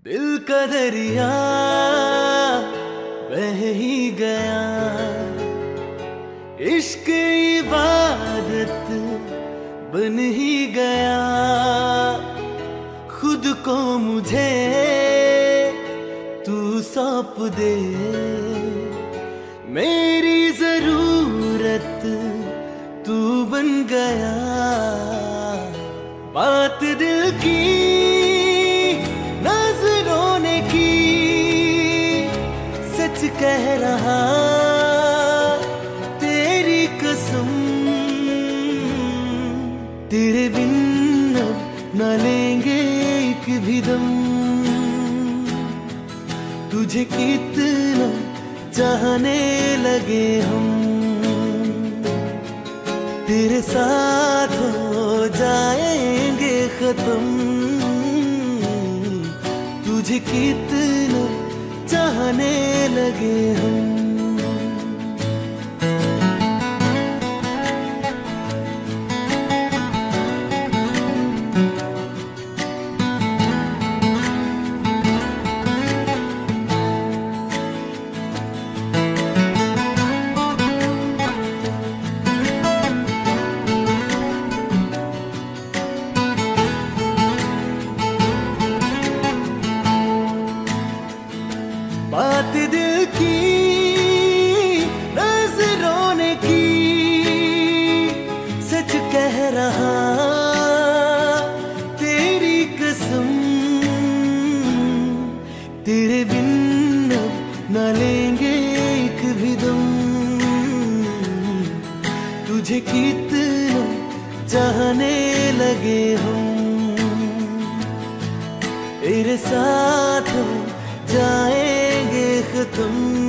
दिल का दरिया बह ही गया, इश्क इबादत बन ही गया। खुद को मुझे तू सौंप दे, मेरी जरूरत तू बन गया। बात दिल की नजरों ने की, सच कह रहा तेरी कसम। तेरे बिन अब न लेंगे एक भी दम, तुझे कितना चाहने लगे हम। तेरे साथ हो जाएंगे खत्म, तुझे कितना चाहने लगे हम। बात दिल की नजरों ने की, सच कह रहा तेरी कसम। तेरे बिन अब न लेंगे एक भी दम, तुझे कितना चाहने लगे हम। तेरे साथ जाएंगे खत्म,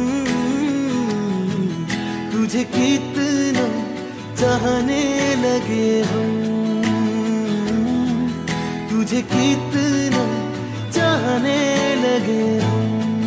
तुझे कितना चाहने लगे हम। तुझे कितना चाहने लगे हम।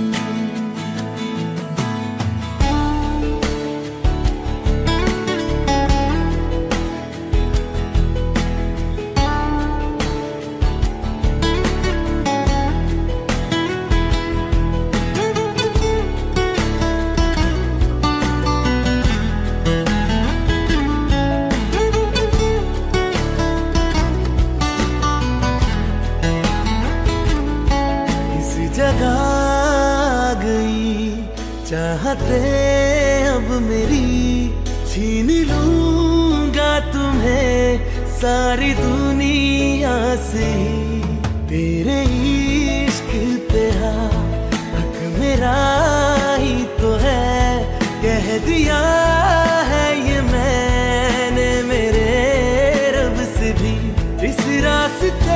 जगा गई चाहते अब मेरी, छीन लूंगा तुम्हें सारी दुनिया से। तेरे इश्क पे हक मेरा ही तो है, कह दिया है ये मैंने मेरे रब से भी। इस रास्ते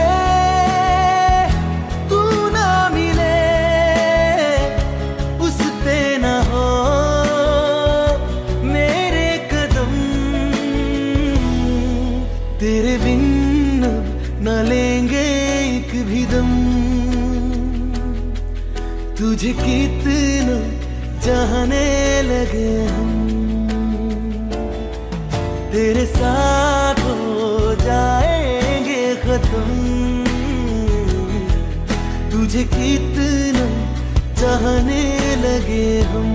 तेरे बिन अब न लेंगे एक भी दम, तुझे कितना चाहने लगे हम। तेरे साथ हो जाएंगे खत्म, तुझे कितना चाहने लगे हम।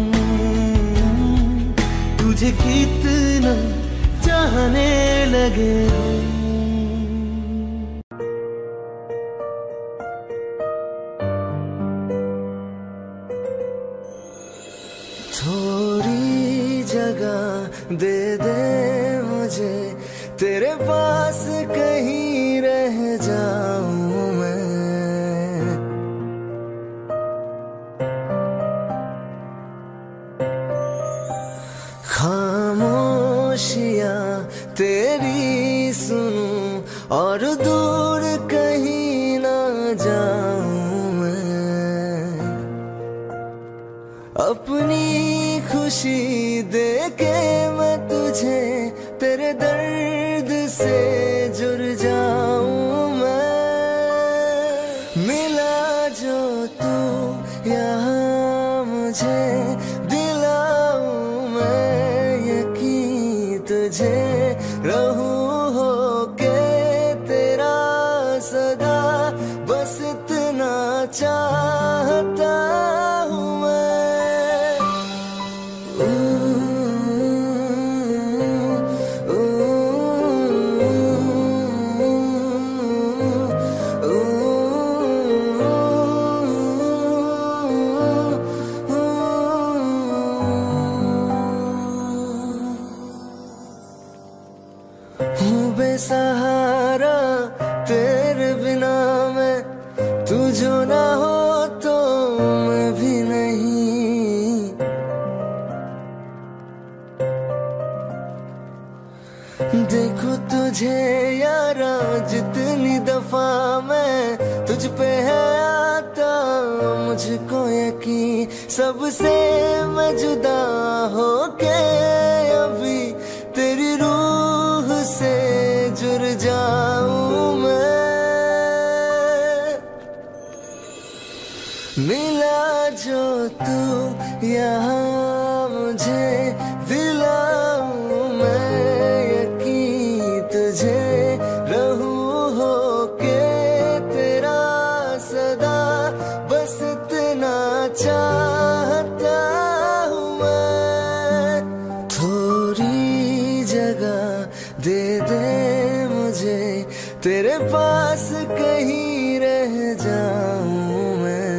तुझे कितना चाहने लगे हम। थोड़ी जगह दे दे मुझे, तेरे पास कहीं रह जाऊं मैं। खामोशियां तेरी सुनूं और दूर कहीं ना जाऊं मैं। अपनी खुशी दे के मैं तुझे तेरे दर्द से जुड़ जाऊं मैं। मिला जो तू यहाँ मुझे, दिलाऊं मैं यकीन तुझे। रहूं होके तेरा सदा, बस इतना चाहता हूँ मैं। हूँ बेसहारा तेरे बिना मैं, तू जो ना हो तो मैं भी नहीं। देखो तुझे यारा जितनी दफा मैं तुझ पे है आता, मुझको यकीन सबसे मैं जुदा होके अभी तेरी रूह से जुड़ जाऊं मैं। मिला जो तू यहाँ मुझे दिलाऊं मैं यकीन तुझे रहूं होके तेरा सदा, बस इतना चाहता हूँ मैं। थोड़ी जगह दे दे मुझे तेरे पास कहीं रह जाऊं मैं।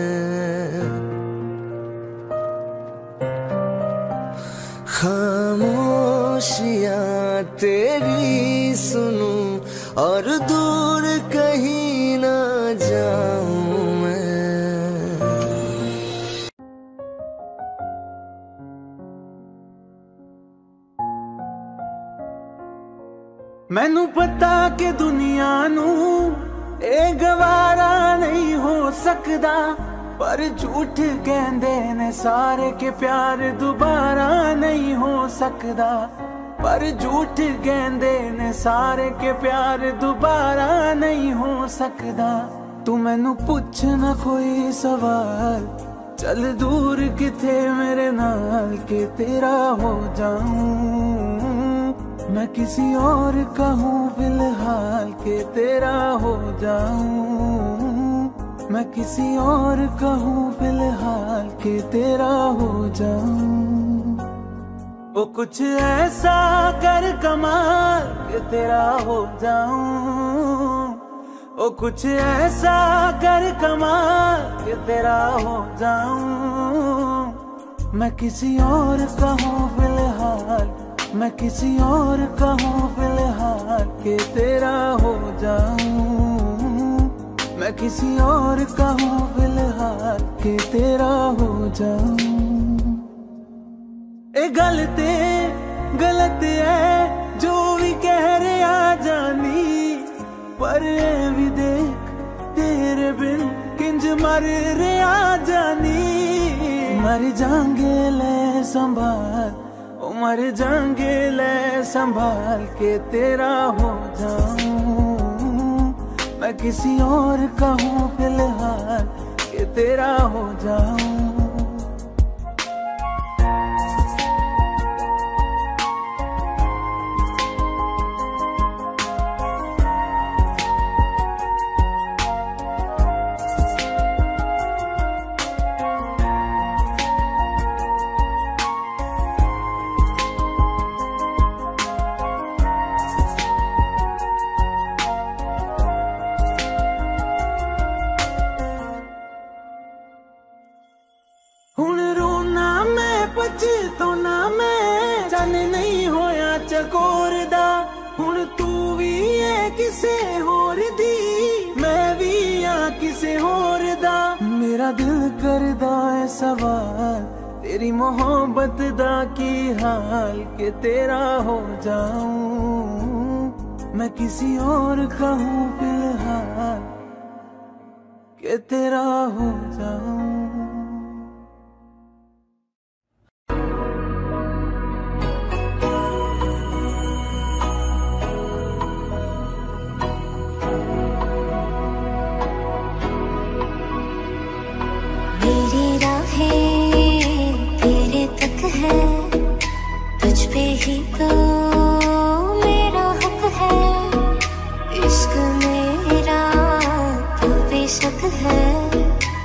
खामोशियाँ तेरी सुनूं और दूर कहीं ना जाऊं मैं। मैनू पता कि दुनिया नू ए गवारा नहीं हो सकदा, पर झूठ कहंदे ने सारे के प्यार दोबारा नहीं हो सकदा। पर झूठ कहंदे ने सारे के प्यार दोबारा नहीं हो सकदा। तू मैनू पुछ ना कोई सवाल, चल दूर किथे मेरे नाल के तेरा हो जाऊं। मैं किसी और का हूँ फिलहाल के तेरा हो जाऊं। मैं किसी और का हूँ फिलहाल के तेरा हो जाऊं। वो कुछ ऐसा कर कमाल के तेरा हो जाऊं। वो कुछ ऐसा कर कमाल के तेरा हो जाऊं। मैं किसी और का हूँ फिलहाल, मैं किसी और का हूँ फिलहाल के तेरा हो जाऊं। मैं किसी और का हूँ फिलहाल के तेरा हो जाऊं। ए गलत है जो भी कह रहे आ जानी, पर भी देख तेरे बिन किंज मर रहे आ जानी। मर जाएंगे ले संभाल, ओ मर जाएंगे ले संभाल के तेरा हो जाऊं। मैं किसी और का हूँ फिलहाल के तेरा हो जाऊं। हुण रोना मैं पछताना मैं, चन नहीं होया चकोर दा। हुण तू भी है किसे होर दी, मैं भी हाँ किसे होर दा। मेरा दिल करदा है सवाल, तेरी मोहब्बत दा की हाल के तेरा हो जाऊं। मैं किसी और का हूँ फिलहाल के तेरा हो जाऊं। तेरे तक है, तुझ पे ही तो मेरा हक है। इश्क मेरा तो बेशक है,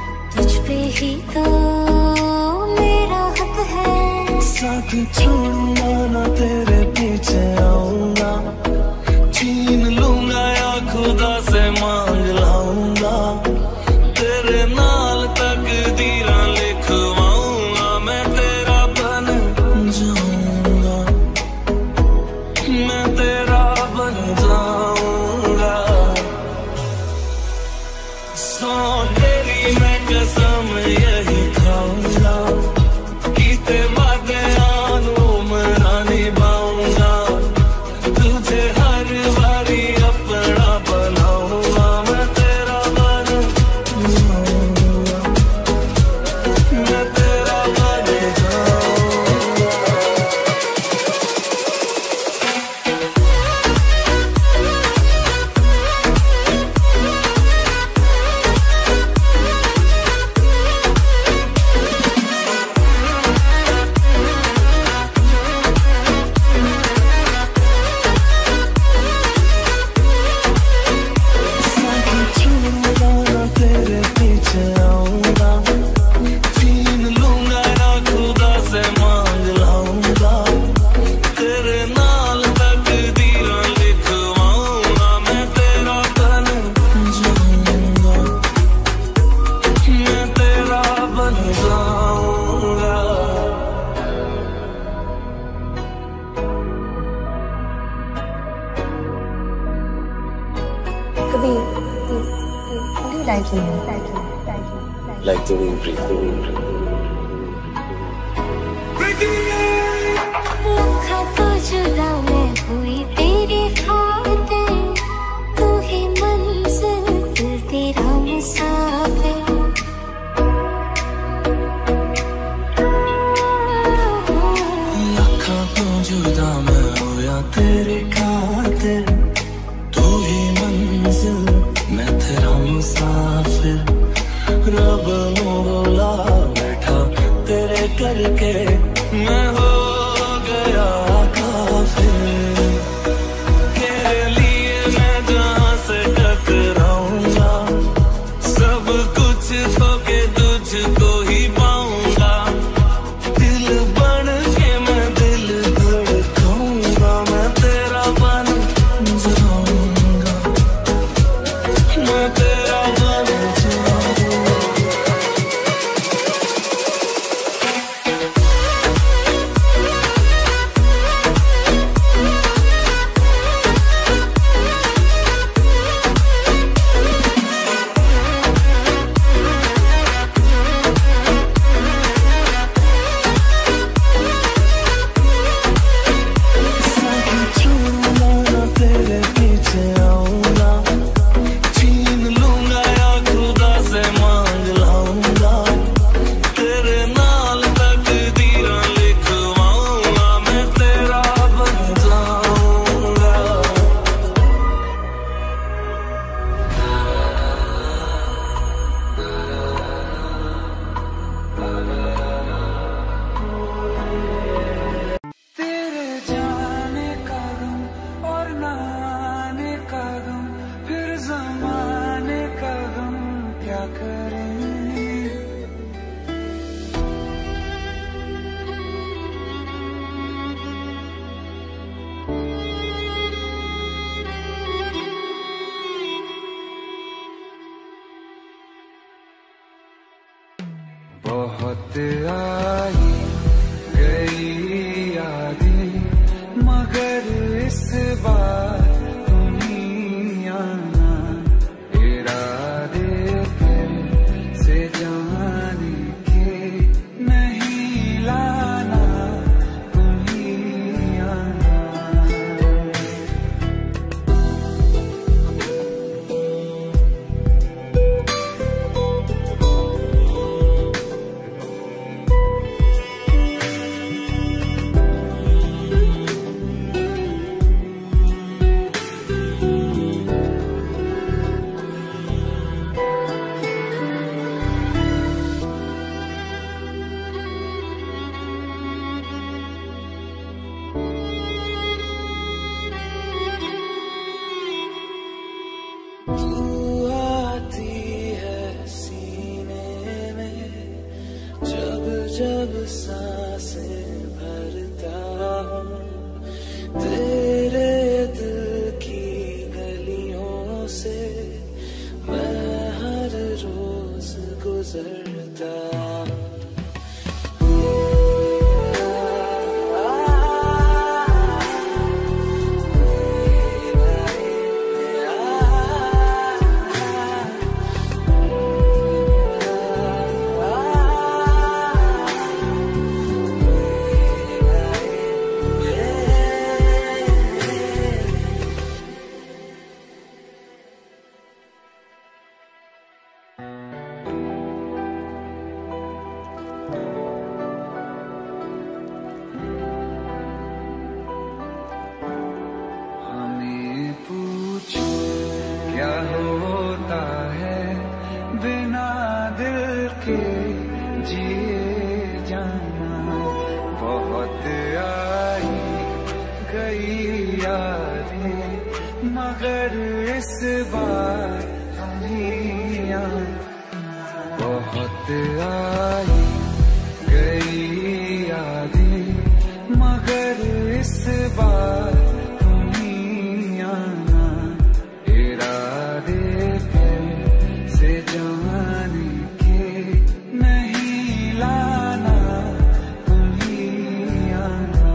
साथ छोड़ूंगा ना तेरे पीछे आऊंगा, छीन लूंगा या खुदा से मांग लाऊंगा, तेरे नाल तकदीरां लिखवाऊंगा, मैं तेरा बन जाऊंगा, मैं तेरा बन जाऊंगा। सौ तेरी मैं कसम यही खाऊंगा, कीते वादे आनू मना निभाऊंगा, तुझे हर बारी अपना बनाऊंगा, मैं तेरा बन जाऊंगा, मैं तेरा बन जाऊंगा। तेरे पीछे आऊंगा, छीन लूंगा या खुदा से मांग लाऊंगा, तेरे नाल तकदीरां लिखवाऊंगा, मैं तेरा बन जाऊंगा, मैं तेरा बन जाऊंगा। Kabir, what do you like in me? Like the way you breathe, the way you breathe. लखा तो जुदा मैं हुई तेरी खातिर, तू ही मंजिल दिल तेरा मुसाफिर। लखा तो जुदा मैं होया तेरे खातिर, तू ही मंजिल मैं तेरा मुसाफिर, रब नू बोला बैठा तेरे करके मैं हो गया काफिर, तेरे लिए मैं जहाँ से टकराऊंगा, सब कुछ खो के तुझको ही पाऊंगा, दिल बन के मैं दिल धड़काऊंगा, मैं तेरा बन जाऊंगा, मैं तेरा बन जाऊंगा। तेरे पीछे आऊंगा, छीन लूंगा या खुदा से मांग लाऊंगा, तेरे नाल तकदीरां लिखवाऊंगा, मैं तेरा बन जाऊंगा। तेरे जाने का गम और ना आने का गम, फिर ज़माने का गम क्या करें। बहुत आई गई यादें, मगर इस बार तुम ही आना, इरादे कैसे जाने के नहीं लाना, तुम ही आना। जब सांसें भर गुजरता। क्या होता है बिना दिल के जिए जाना। बहुत आई गई यादें मगर इस बार तुम ही आना। बहुत आई गई यादें मगर इस बार तुम ही आना। से जाने के नहीं लाना तुम ही आना।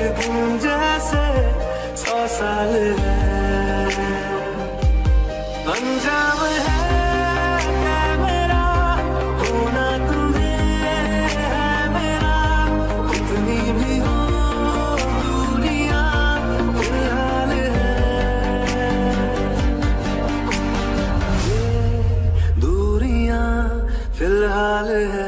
दिन जैसे 100 साल है। अंजाम है मेरा होना तुम्हें है मेरा, कितनी भी हो दूरियां फिलहाल है, ये दूरियां फिलहाल है।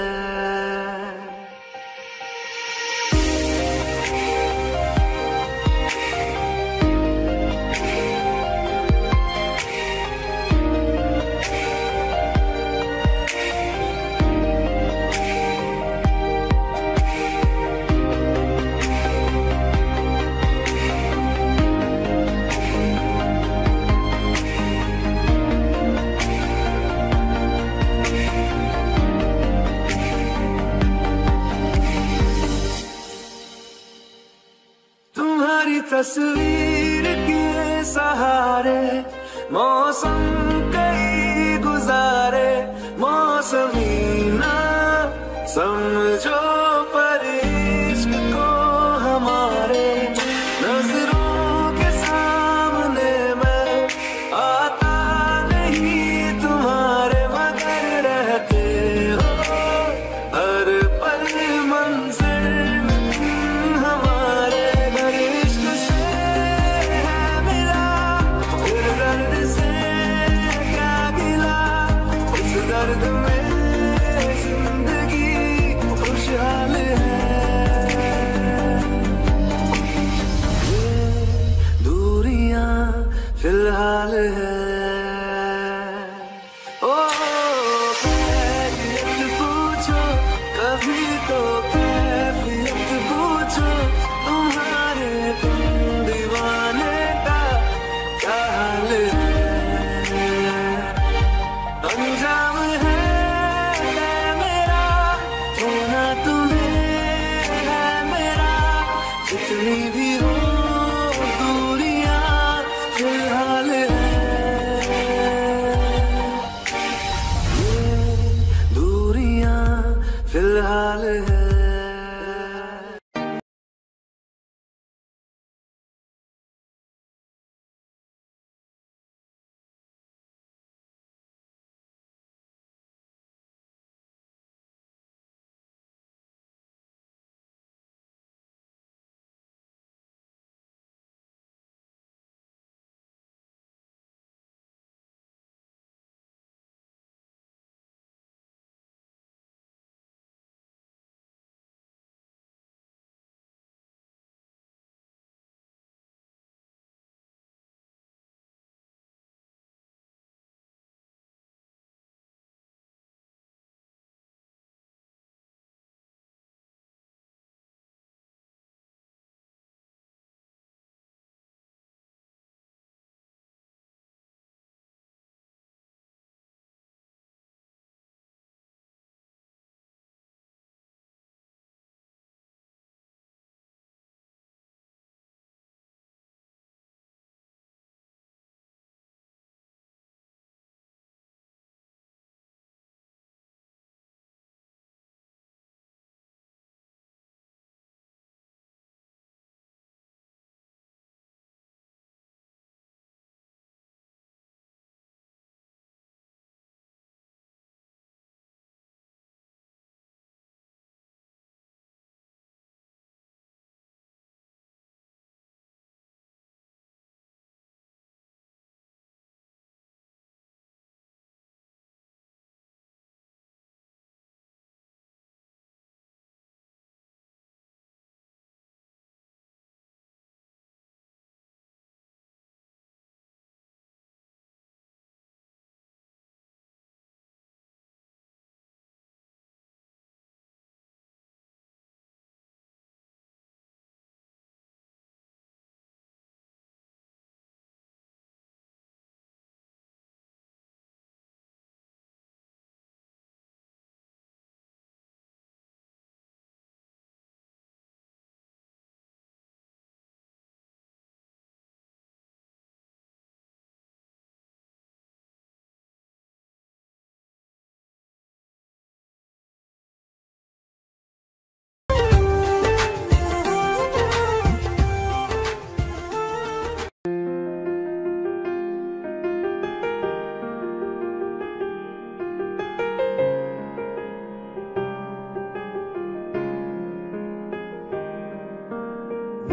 तुम्हारी तस्वीर के सहारे मौसम कई गुजारे, मौसमी ना समझो पर इश्क को हमारे, नजरों के सामने मैं आता नहीं तुम्हारे, मगर रहते हो हर पल मंजिल हमारे। इश्क से है मिला फिर दर्द से क्या गिला, उस दर्द में जिंदगी खुशहाल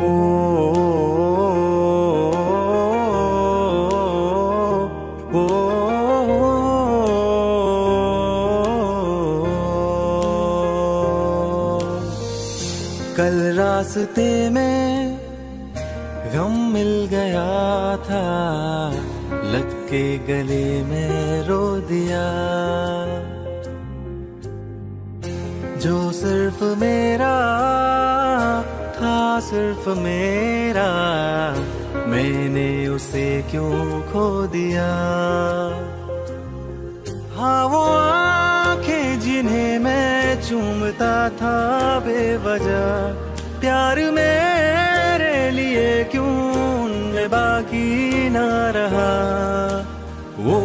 कल रास्ते में गम मिल गया था, लग के गले में रो दिया। जो सिर्फ मेरा था, सिर्फ मेरा, मैंने उसे क्यों खो दिया। हाँ वो आंखें जिन्हें मैं चूमता था बेवजह, प्यार मेरे लिए क्यों उनमें बाकी ना रहा। वो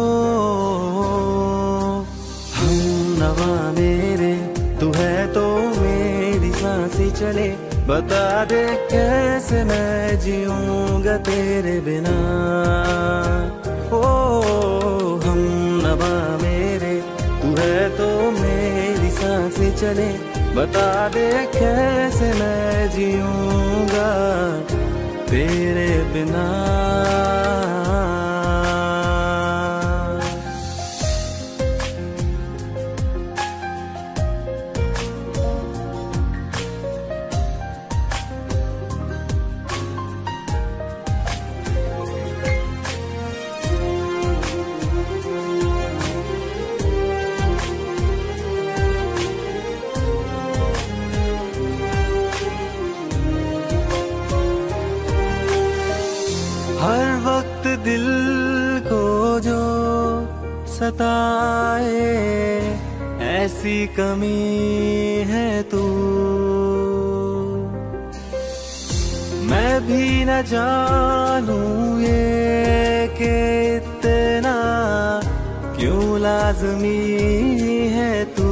हम नवा मेरे, तू है तो मेरी सांसें चले, बता दे कैसे मैं जीऊंगा तेरे बिना। ओ हम नवा मेरे, तू है तो मेरी सांसें चले, बता दे कैसे मैं जीऊंगा तेरे बिना। हर वक्त दिल को जो सताए, ऐसी कमी है तू। मैं भी न जानूं ये कि इतना क्यों लाज़मी है तू।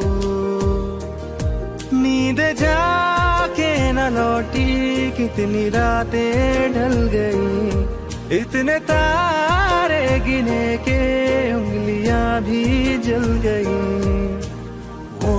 नींद जाके न लौटी, कितनी रातें ढल गई, इतने तारे गिने के उंगलियां भी जल गई। ओ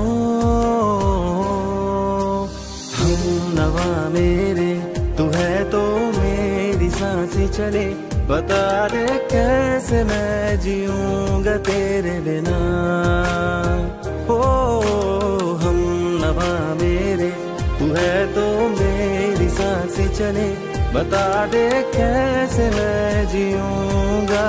हम नवा मेरे, तू है तो मेरी सांसें चले, बता दे कैसे मैं जीऊंगा तेरे बिना। ओ हम नवा मेरे, तू है तो मेरी सांसें चले, बता दे कैसे मैं जीऊंगा।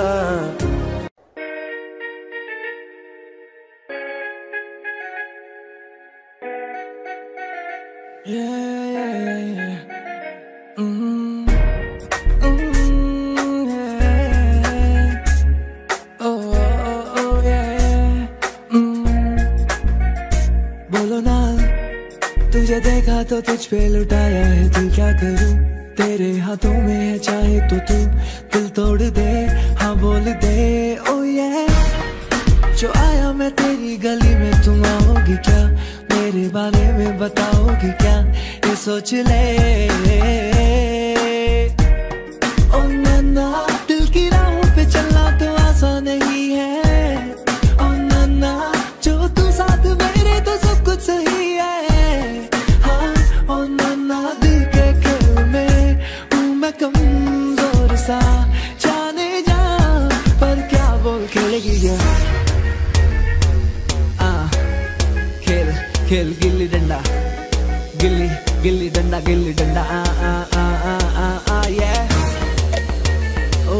बोलो ना, तुझे देखा तो तुझ पे लुटाया है दिल, क्या करूं तेरे हाथों में है, चाहे तो तू दिल तोड़ दे, हाँ बोल दे। ओ ये जो आया मैं तेरी गली में, तुम आओगी क्या, मेरे बारे में बताओगी क्या, ये सोच ले। ओ नन्ना, दिल की राहों पे चलना तो आसान नहीं है। ओ नन्ना, जो तू साथ मेरे तो सब कुछ सही है। हाँ ओ नन्ना, दिल के खेल में हूँ मैं कमजोर सा, जाने जा पर क्या बोल खेलेगी क्या। खेल खेल गिल्ली डंडा, गिल्ली गिल्ली डंडा, गिल्ली डंडा। ये ओ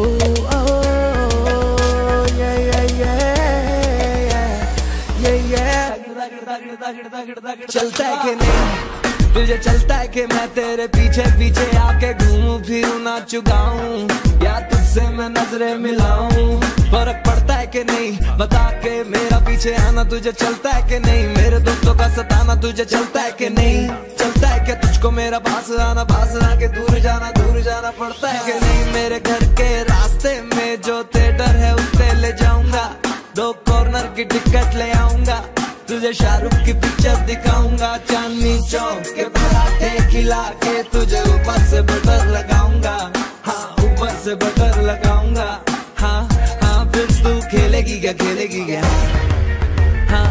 चलता है कि नहीं तुझे, चलता है कि मैं तेरे पीछे पीछे आके घूमूं फिरूं नाचूं गाऊं, या तुझसे मैं नजरें मिलाऊं। फर्क पड़ता है कि नहीं बता के, मेरा पीछे आना तुझे चलता है कि नहीं, मेरे दोस्तों का सताना तुझे चलता है कि नहीं। चलता है कि तुझको मेरा पास आके दूर जाना पड़ता है कि नहीं। मेरे घर के रास्ते में जो थिएटर है उस पे ले जाऊंगा, 2 कॉर्नर की टिकट ले आऊंगा, तुझे शाहरुख की पिक्चर दिखाऊंगा, चांदनी चौक के पराठे खिला के तुझे ऊपर से बटर लगाऊंगा। हाँ ऊपर से बटर लगाऊंगा। हाँ हाँ फिर तू खेलेगी क्या, खेलेगी क्या।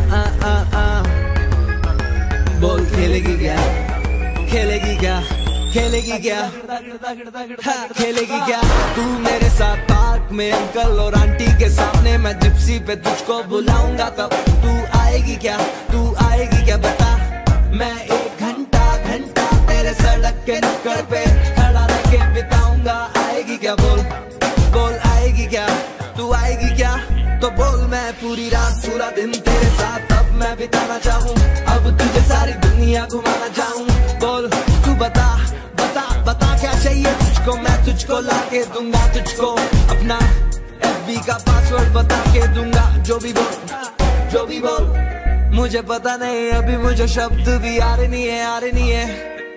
हाँ बोल खेलेगी क्या, खेलेगी क्या, खेलेगी क्या, हाँ, खेलेगी क्या तू मेरे साथ पार्क में अंकल और आंटी के सामने, मैं जिप्सी पे तुझको बुलाऊंगा तब तू आएगी क्या, तू आएगी क्या बता। मैं 1 घंटा तेरे सड़क के नुक्कड़ पे खड़ा रह के बिताऊंगा, आएगी क्या बोल बोल, आएगी क्या, तू आएगी क्या तो बोल। मैं पूरी रात पूरा दिन तेरे साथ अब मैं बिताना चाहूँ, अब तुझे सारी दुनिया घुमाना चाहूँ, बोल तू बता बता बता क्या चाहिए तुझको, मैं तुझको ला के दूंगा तुझको, अपना FB का पासवर्ड बता के दूंगा, जो भी बोल मुझे पता नहीं अभी मुझे शब्द भी आ रहे नहीं है,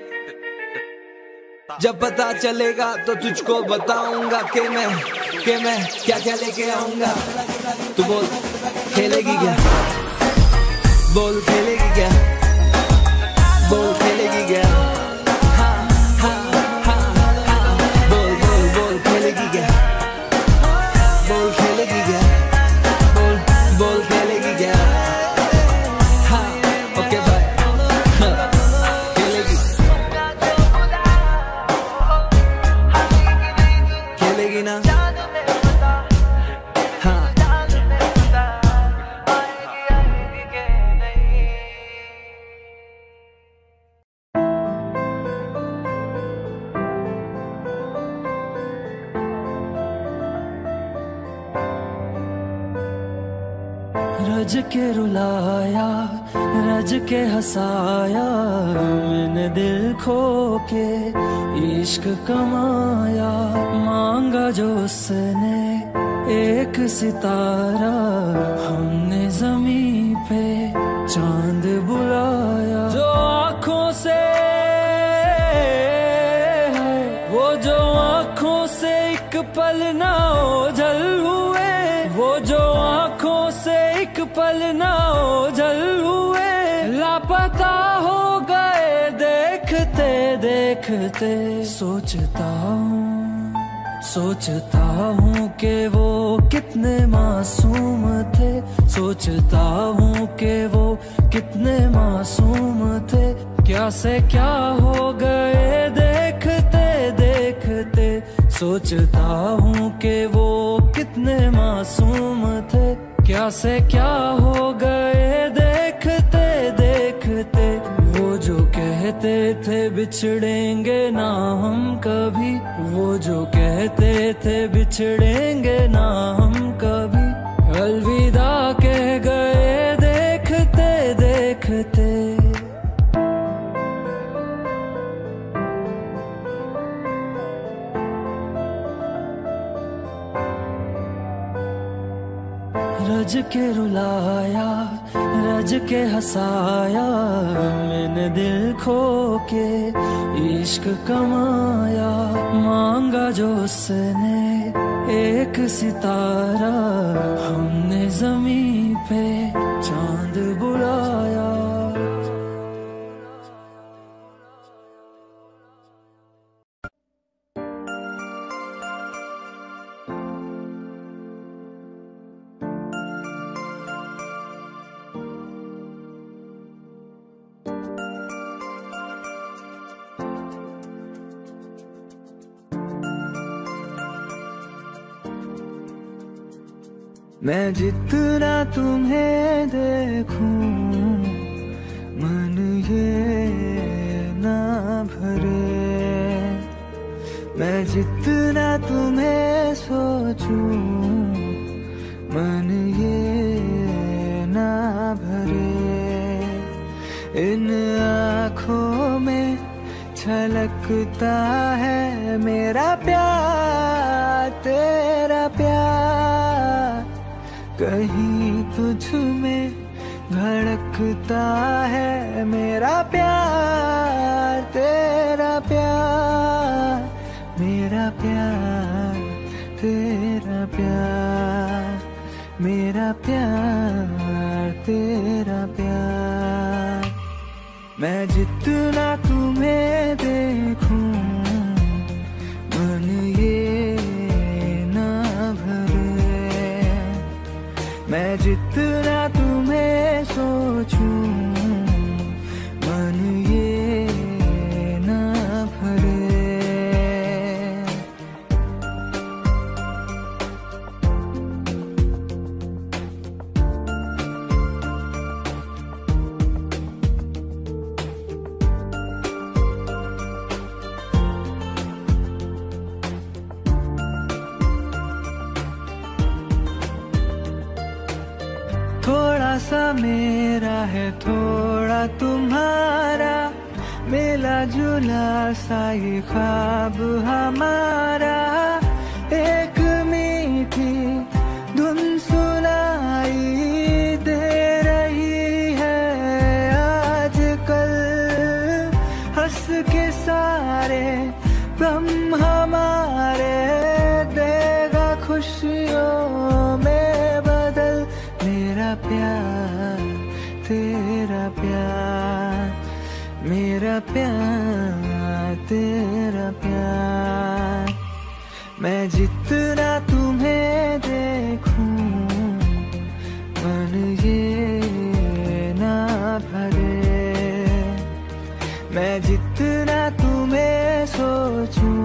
जब पता चलेगा तो तुझको बताऊंगा कि मैं क्या क्या लेके आऊंगा। तू बोल खेलेगी क्या, बोल खेलेगी क्या, बोल खेलेगी क्या, हाँ हाँ हाँ हाँ, बोल बोल बोल खेलेगी क्या, बोल खेलेगी क्या, बोल बोल खेलेगी क्या, हाँ ओके बाय, खेलेगी खेलेगी ना, हाँ रज के रुलाया रज के हंसाया, मैंने दिल खो के इश्क कमाया, मांगा जो उसने एक सितारा, हमने जमीन पे चांद बुलाया, जो आँखों से वो जो आँखों से एक पल ना ओझल हुए, वो जो आँखों से एक पल ना ओझल हुए, लापता हो गए देखते देखते। सोचता हूँ कि वो कितने मासूम थे, सोचता हूँ कि वो कितने मासूम थे, क्या से क्या हो गए देखते देखते। सोचता हूँ कि वो कितने मासूम थे, क्या से क्या हो गए देखते देखते। वो जो कहते थे बिछड़ेंगे ना हम कभी, वो जो कहते थे बिछड़ेंगे ना हम कभी, अलविदा कह गए देखते देखते। रज के रुलाया रज के हंसाया, मैंने दिल खो के इश्क कमाया, मांगा जो उसने एक सितारा, हमने जमीन पे चांद बुलाया। मैं जितना तुम्हें देखूं मन ये ना भरे, मैं जितना तुम्हें सोचूं मन ये ना भरे। इन आँखों में छलकता है मेरा प्यार तेरा प्यार, कहीं तुझ में धड़कता है मेरा प्यार तेरा प्यार, मेरा प्यार तेरा प्यार, मेरा प्यार तेरा प्यार। मैं जितना तुम्हें देखूं मन ये ना भरे, मैं जितना तुम्हें सोचूं मन ये ना भरे। सा मेरा है थोड़ा तुम्हारा, मिला जुला सा ये ख्वाब हमारा। एक मीठी धुन सुनाई दे रही है आजकल, हंस के सारे गम हमारे देगा खुशियों में बदल। मेरा प्यार तेरा प्यार, मेरा प्यार तेरा प्यार। मैं जितना तुम्हें देखूं मन ये ना भरे, मैं जितना तुम्हें सोचूं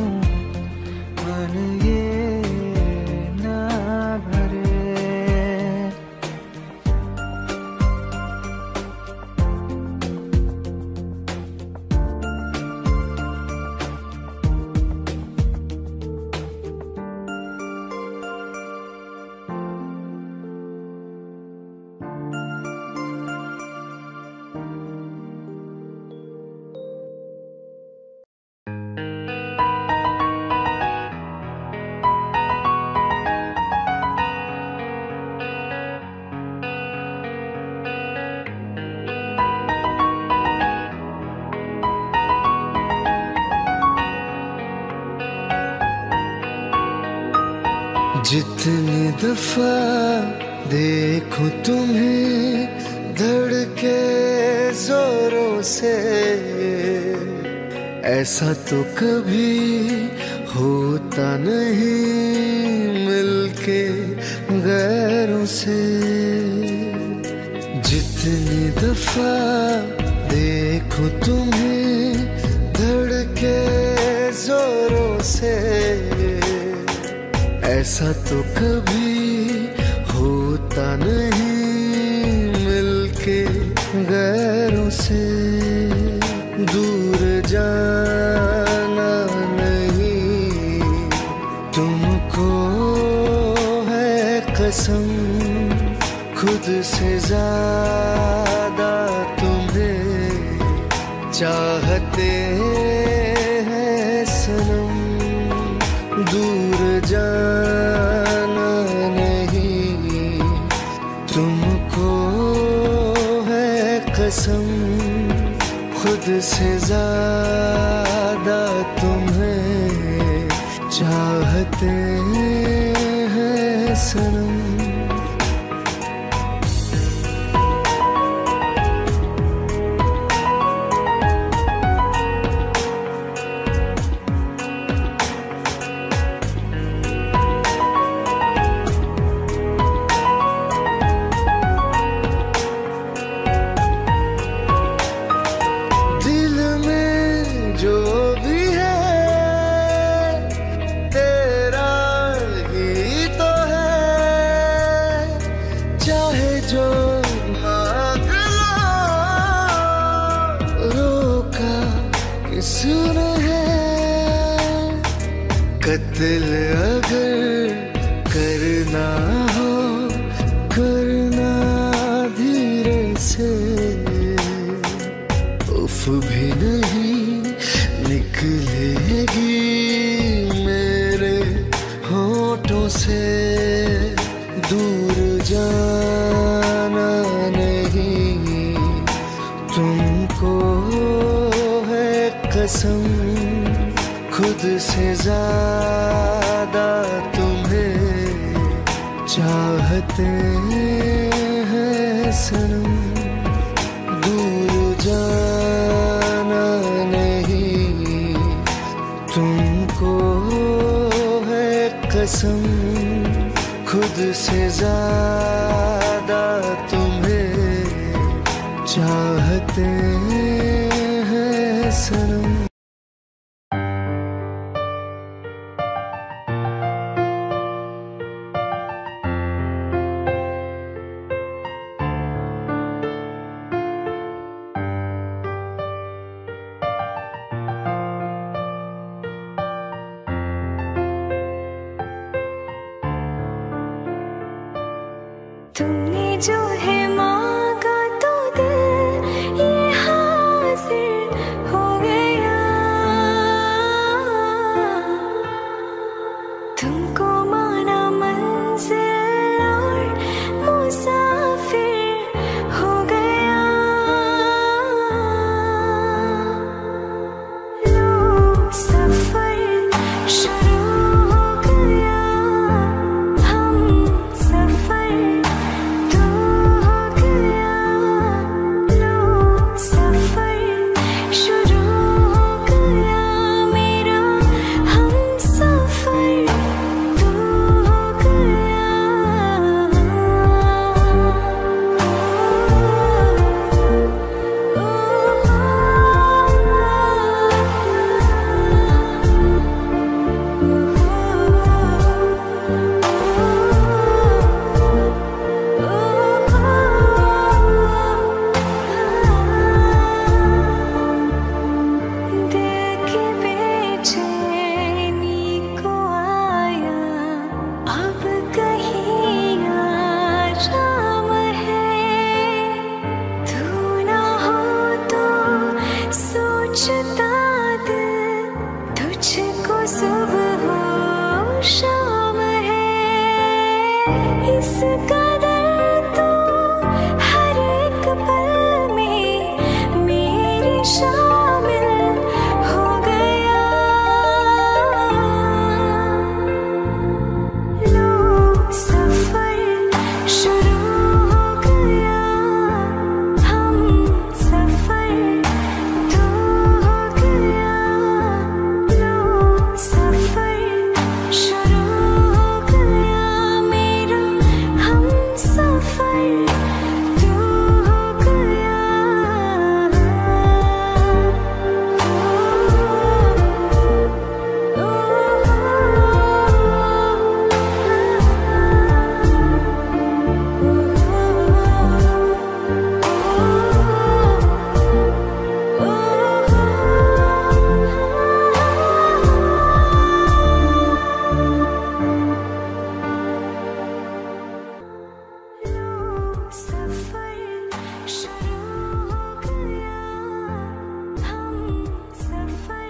मन ये ना भरे। जितनी दफा देखूं तुम्हें धड़के जोरों से, ऐसा तो कभी होता नहीं मिलके गैरों से। जितनी दफा देखूं तुम्हें धड़के जोरों से, ऐसा तो कभी होता नहीं मिलके गैरों से। दूर जाना नहीं तुमको है कसम, खुद से ज्यादा तुम्हें चाहते हैं सनम। दूर जाना नहीं तुमको है कसम, खुद से ज्यादा तुम्हें चाहते हैं सनम। कत्ल अगर करना हो करना धीरे से, उफ भी नहीं निकलेगी मेरे होठों से। दूर जाना नहीं तुमको है कसम, खुद से ज्यादा तुम्हें चाहते हैं सनम। दूर जाना नहीं तुमको है कसम, खुद से ज्यादा तुम्हें चाहते हैं सनम। तुमने जो है मांगा तो दिल ये हाजिर हो गया। तुमको माना मंजिल और मुसाफिर हो गया। लो सफर शुरू हो गया, हम सफर तो हो गया। लो सफर शुरू हो गया मेरा, हम सफर तो हो गया। दिल की बेचैनी को आया अब कहीं आराम है। तू ना हो तो सोचता दिल तुझको सुबह हो शाम है। इस कदर तो हर एक पल में मेरी शामिल हो गया। लो सफर शुरू हो गया, हम सफर तो हो गया। लो सफर शुरू हो गया मेरा, हम सफर तो हो गया। सफर शुरू हो गया, हम सफर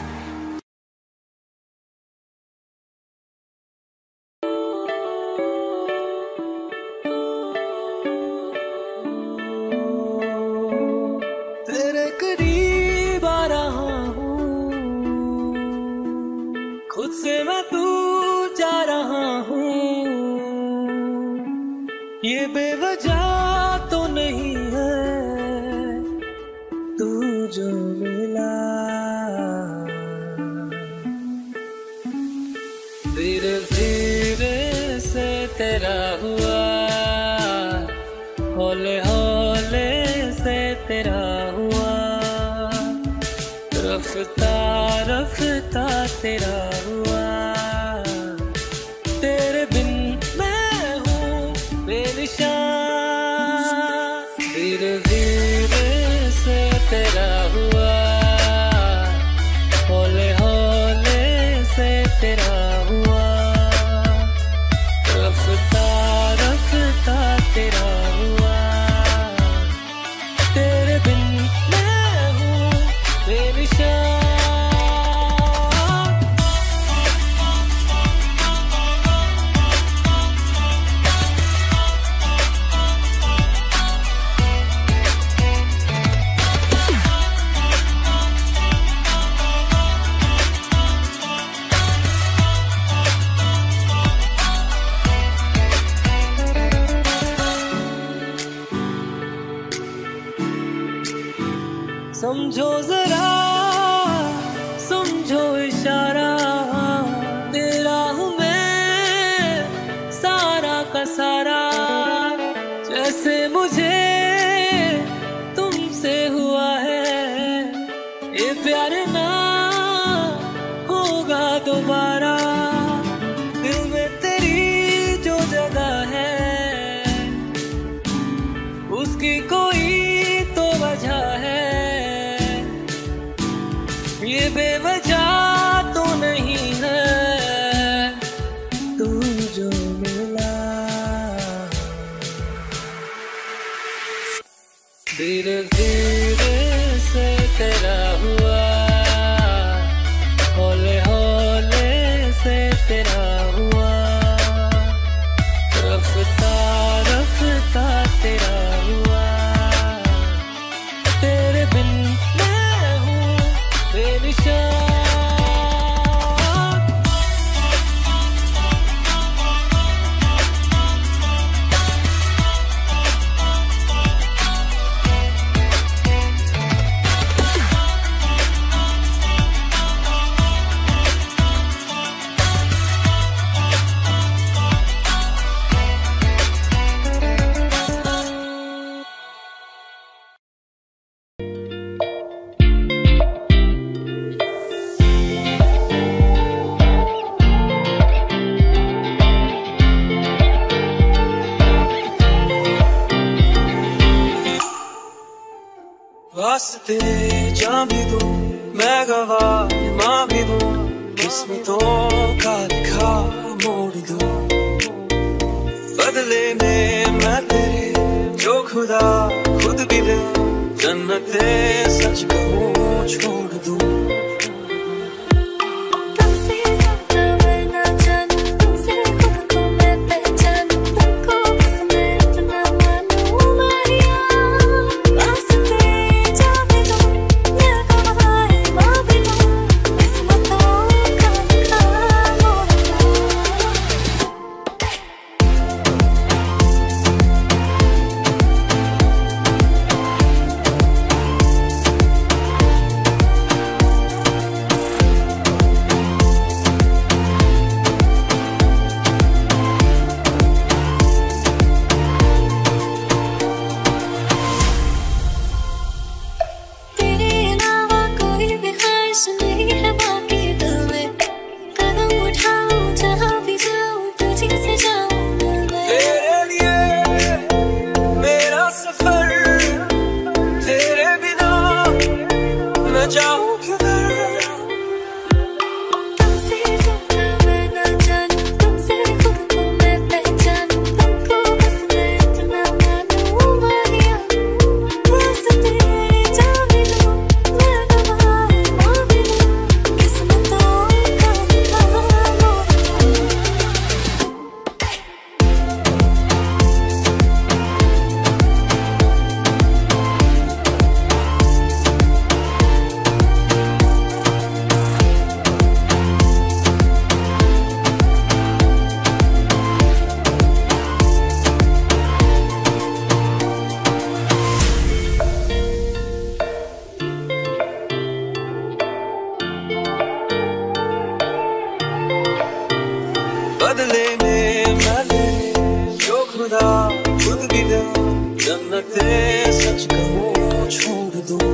तेरे करीब आ रहा हूँ, खुद से मैं दूर जा रहा हूँ। ये बेवजह तो नहीं है तू जो मिला। धीरे धीरे से तेरा हुआ, हौले हौले से तेरा हुआ। रफ्ता रफ्ता तेरा हुआ। तेरे बिन मैं हूँ बेनिशान। धीरे धीरे से तेरा हुआ, हौले हौले से तेरा हुआ। रफ्ता रफ्ता तेरा हुआ। तेरे बिन मैं हूँ बेनिशान। समझो जरा, समझो इशारा, तेरा हूँ मैं सारा का सारा। जैसे मुझे तुमसे हुआ है, ये प्यार ना होगा दोबारा। दिल में तेरी जो जगह है, उसकी कोई तो वजह है। ये बेवजह तो नहीं है तू जो मिला। वास्ते जान भी दूं, मैं गवाह मां भी दूं, किस्मतों का लिखा मोड़ दूं। बदले में मैं तेरे जो खुदा खुद भी दे, जन्नते सच कहूं छोड़ दूं। बदले में मैं तेरे जो खुदा खुद भी दे, जन्नते सच कहूं छोड़ दूं।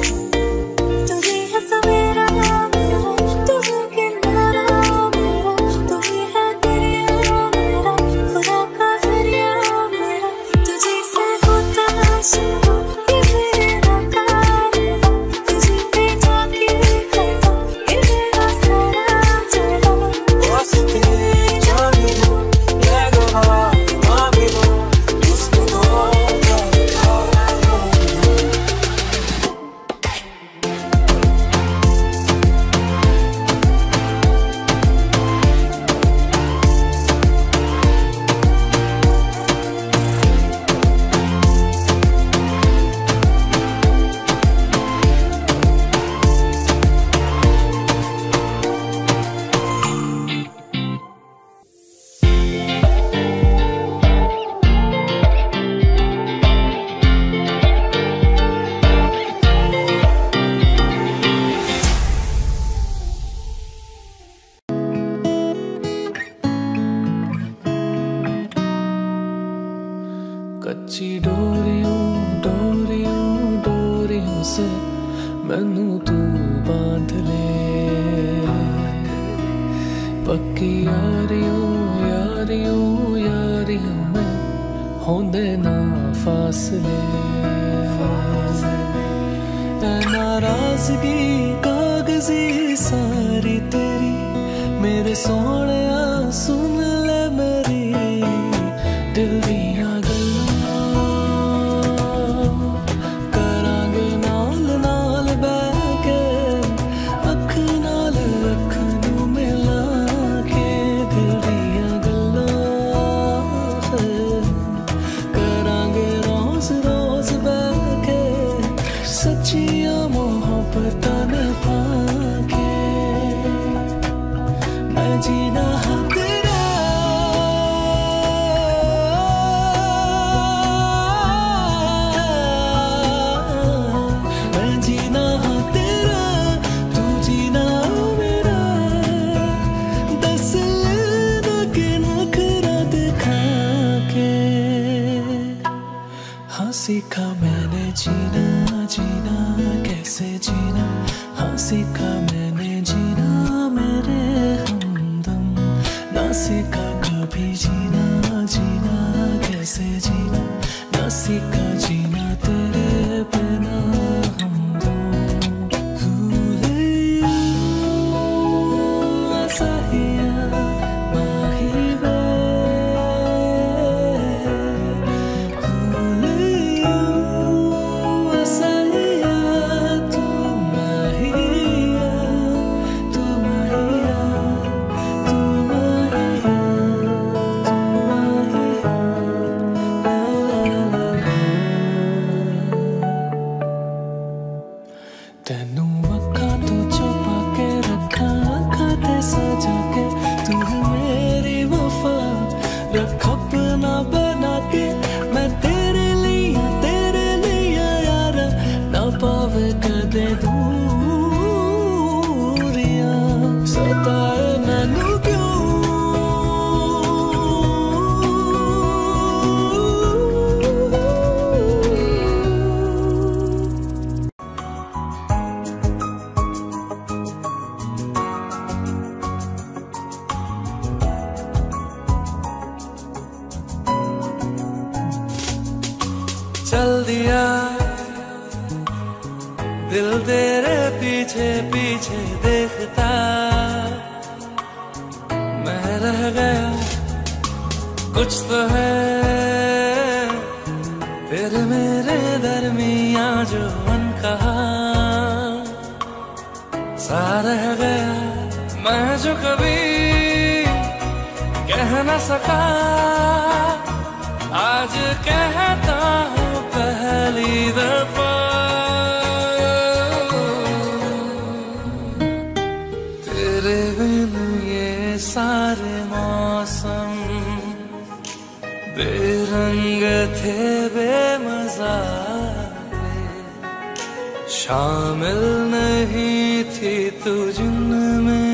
तू ही है सवेरा मेरा, तू ही किनारा मेरा, तू ही है दरिया मेरा, खुदा का जरिया मेरा। तुझे से होता शुरू ये मेरा कारवां, तुझे पे जाके खत्म ये मेरा सारा जहां। वास्ते जान भी दूं, मैं गवाह मां भी दूं, किस्मतों का लिखा मोड़ दूं। कच्ची डोरियों डोरियों डोरियों से मैनू तू बांध ले, पक्की यारियों यारियों यारियों में होंदे ना फासले। ऐ नाराजगी कागजी सारी तेरी, मेरे सोहणिया सुन ले मेरी दिल दियां सच्चियां मोहब्बतां निभाके मैं जीना हाँ तेरा, मैं जीना हाँ तेरा, तू जीना मेरा। दस लेना के नखरा दिखा के, हाँ सीखा मैंने जीना जीना कैसे जीना, हाँ सीखा मैंने जीना मेरे हमदम। ना सीखा कभी जीना जीना कैसे जीना, ना सीखा जीना तेरे बिना हम। तेरे पीछे पीछे देखता मैं रह गया, कुछ तो है तेरे मेरे दरमियां जो अनकहा सा रह गया। मैं जो कभी कह न सका आज कहता हूँ पहली दफा। तेरे बिन ये सारे मौसम बेरंग थे, बेमजा थे, शामिल नहीं थी तू जिनमें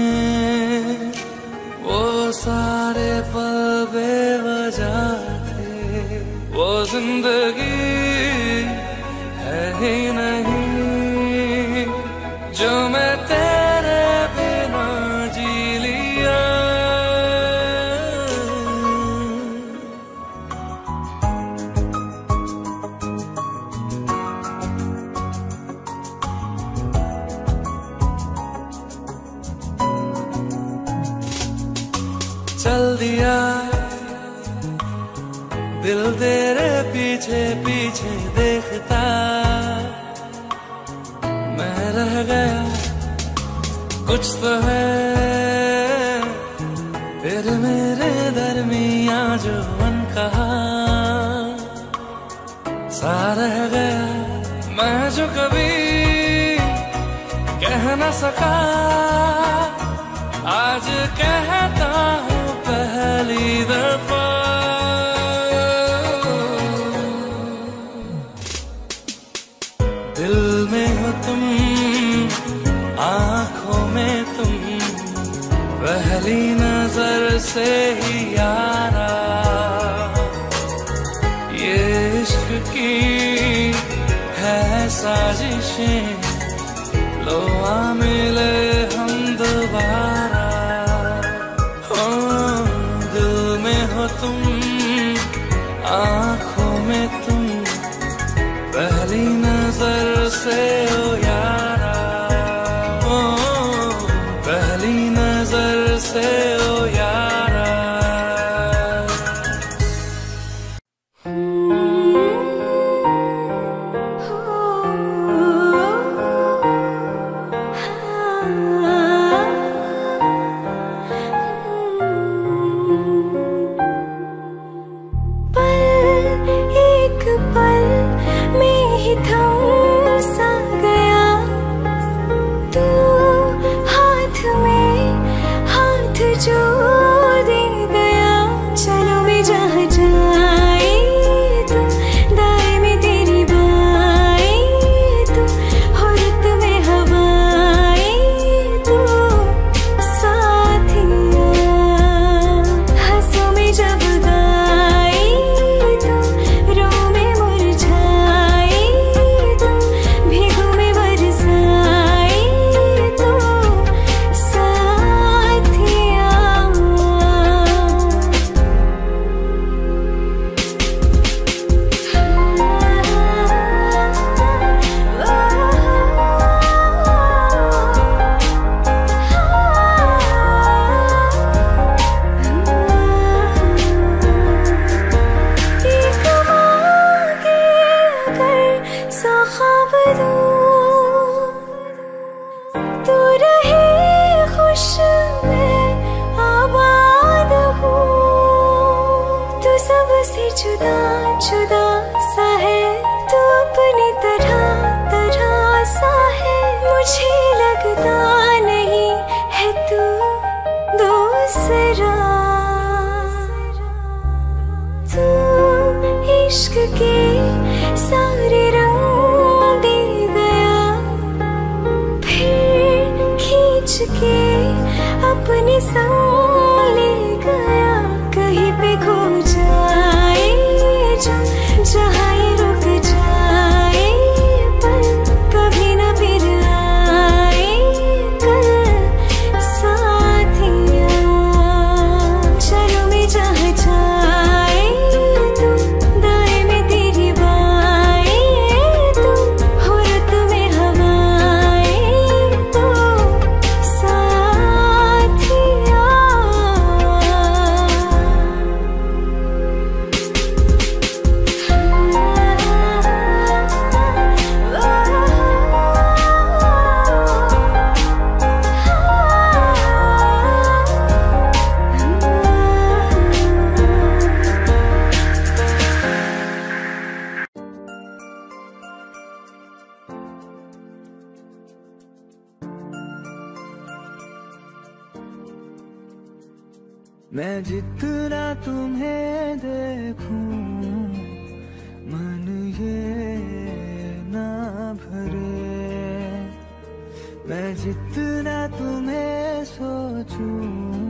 वो सारे पल बेवजह थे। वो जिंदगी है ही नहीं जो मैं तेरे बिना जी लिया। चल दिया दिल तेरे पीछे पीछे देखता मैं रह गया, कुछ तो है तेरे मेरे दरमियां जो अनकहा सा रह गया। मैं जो कभी कह न सका आज कहता हूँ पहली दफा। दिल में हो तुम, आँखों में तुम, पहली नजर से ही यारा ये इश्क की है साजिशें, लो आ मिले हम दोबारा। दिल में हो तुम, आँखों में तुम, पहली नजर से ओ यारा, ओ पहली नजर से ओ यारा। अपने संग ले गया, कहीं पे खो जाए जहाँ ये रुक जाए, पर कभी न फिर आए कल साथिया। चलो मैं जहाँ जाए तू, दाएं में तेरी बाएं तू, हो रत में हवाएं मैं जितना तुम्हें देखूं मन ये ना भरे, मैं जितना तुम्हें सोचूं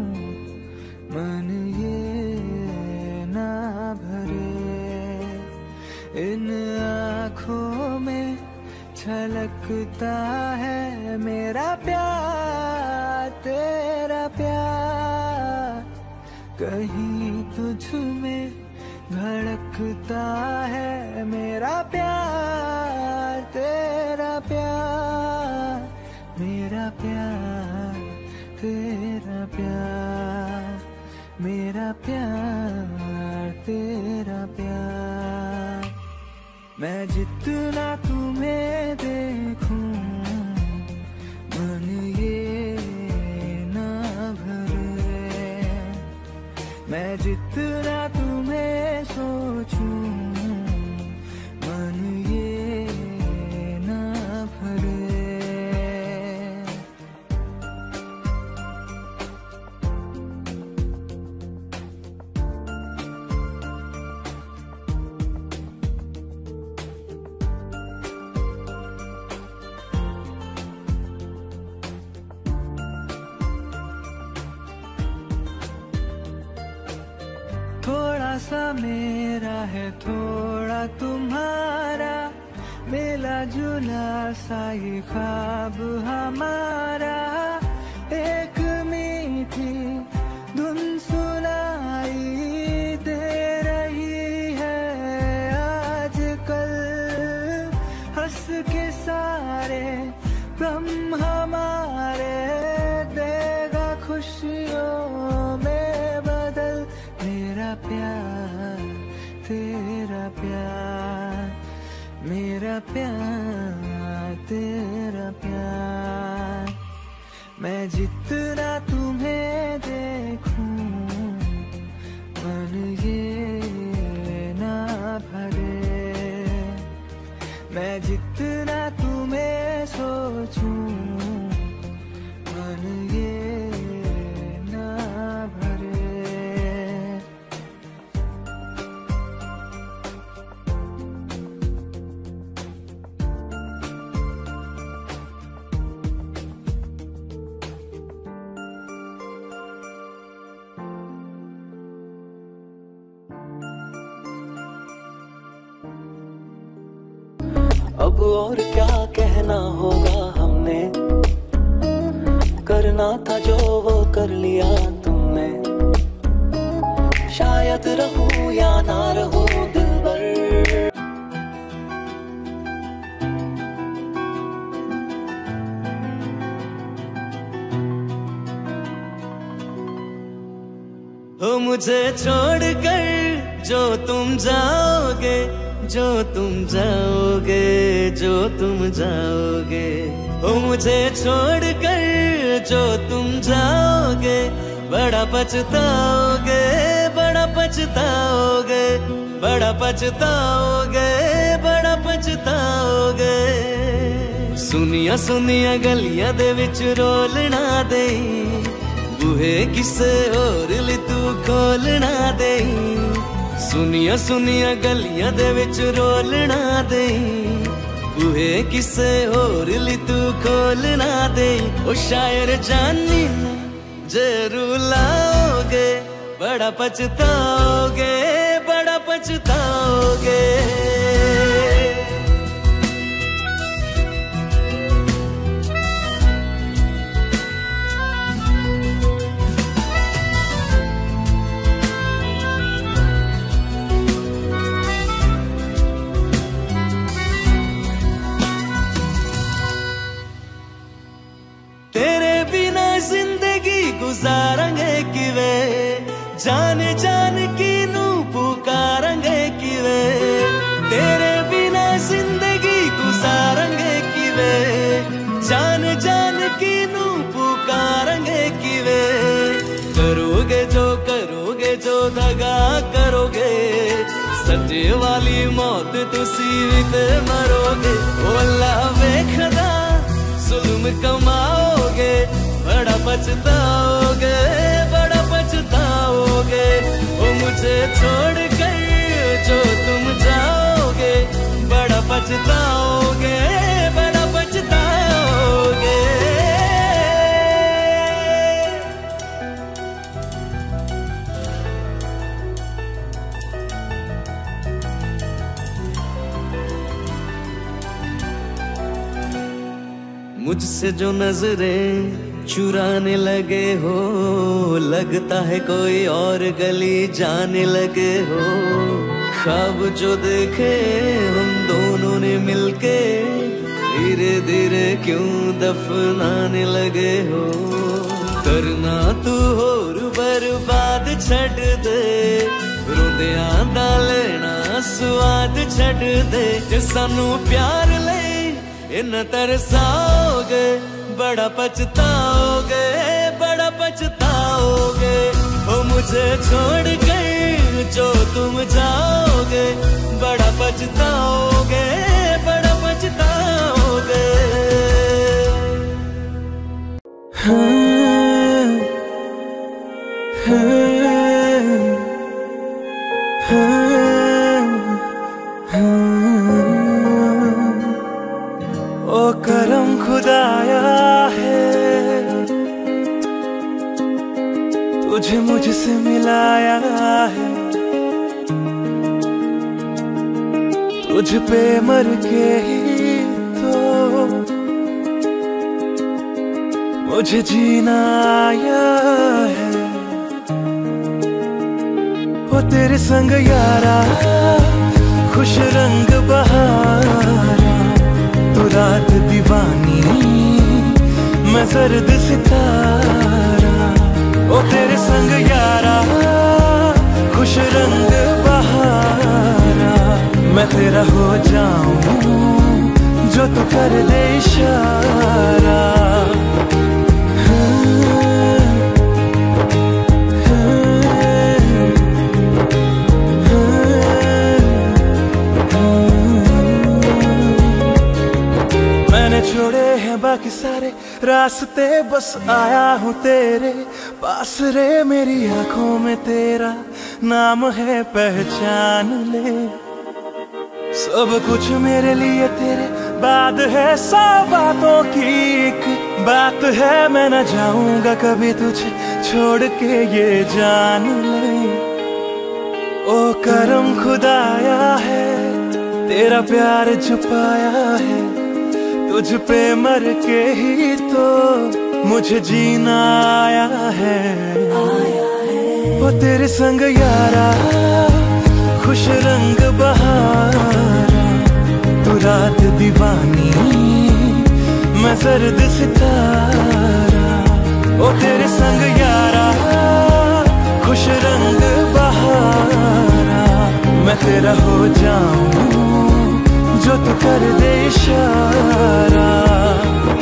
मन ये ना भरे। इन आँखों में छलकता है मेरा प्यार, तेरा प्यार। कहीं तुझ में धड़कता है मेरा प्यार, तेरा प्यार। मेरा प्यार, तेरा प्यार, मेरा प्यार, तेरा प्यार। मैं जितना तुम्हें देखूं मन ये ना भरे, मैं जितना तुम्हें सोचूं मन ये ना भरे। थोड़ा सा मेरा है थोड़ा तुम्हारा, मिला जुला सा ये ख्वाब हमारा। एक मीठी धुन सुनाई दे रही है आजकल, हंस के सारे गम हमारे देगा खुशियों में बदल। मेरा प्यार, तेरा प्यार, मेरा प्यार, तेरा प्यार। मैं जितना तुम्हें देखूं मन ये ना भरे, मैं जितना तुम्हें सोचूं मन ये ना भरे। अब और क्या कहना होगा हमने, करना था जो वो कर लिया तुमने। शायद रहूं या ना रहूं दिलबर, हो मुझे छोड़कर जो तुम जाओगे, जो तुम जाओगे, जो तुम जाओगे। हो मुझे छोड़कर जो तुम जाओगे, बड़ा पछताओगे, बड़ा पछताओगे, बड़ा पछताओगे, बड़ा पछताओगे। सुनिया सुनिया गलियां दे विच रोलना दे, बूहे किसे होर ली तू खोलना दे। सुनिया सुनिया गलियां दे विच रोलना दे, बूहे किसे होर ली तू खोलना दे। ओ शायर जानी जे रुलाओगे, बड़ा पछताओगे, बड़ा पछताओगे। गुजारेंगे किवे, जान जान की नू पुकारेंगे किवे। तेरे बिना जिंदगी गुजारेंगे किवे, जान जान की नू पुकारेंगे किवे। करोगे जो दगा करोगे, सजे वाली मौत तुसी भी ते मरोगे। ओ अल्लाह वेखदा जुल्म कमाओगे, बड़ा पछताओगे, बड़ा पछताओगे। मुझे छोड़ कर जो तुम जाओगे, बड़ा पछताओगे, बड़ा पछताओगे। मुझसे जो नजरें चुराने लगे हो, लगता है कोई और गली जाने लगे हो। ख्वाब जो देखे हम दोनों ने मिलके, धीरे धीरे क्यों दफनाने लगे हो। करना तू होर बर्बाद छड़ दे, रोंदियां दा लेना स्वाद छड़ दे। जे सानू प्यार ले इन तरसाओगे, बड़ा पछताओगे, बड़ा पछताओगे। ओ मुझे छोड़ कर जो तुम जाओगे, बड़ा पछताओगे, बड़ा पछताओगे। ओ करम खुदाया है, तुझे मुझसे मिलाया है। तुझ पे मर के ही तो मुझे जीना आया है। ओ तेरे संग यारा खुश रंग बहारा, तू रात दीवानी मैं सर्द सितारा। ओ तेरे संग यारा खुश रंग बहारा, मैं तेरा हो जाऊं जो तू कर दे इशारा। छोड़े हैं बाकी सारे रास्ते, बस आया हूँ तेरे पास रे। मेरी आंखों में तेरा नाम है, पहचान ले। सब कुछ मेरे लिए तेरे बाद है, 100 बातों की एक बात है। मैं न जाऊंगा कभी तुझे छोड़ के, ये जान ले। ओ करम खुदाया है, तेरा प्यार छुपाया है। तुझ पे मर के ही तो मुझे जीना आया है। वो तेरे संग यारा खुश रंग बहारा, तू रात दीवानी मैं सर्द सितारा। ओ तेरे संग यारा खुश रंग बहारा, मैं तेरा हो जाऊं जो तू कर दे इशारा।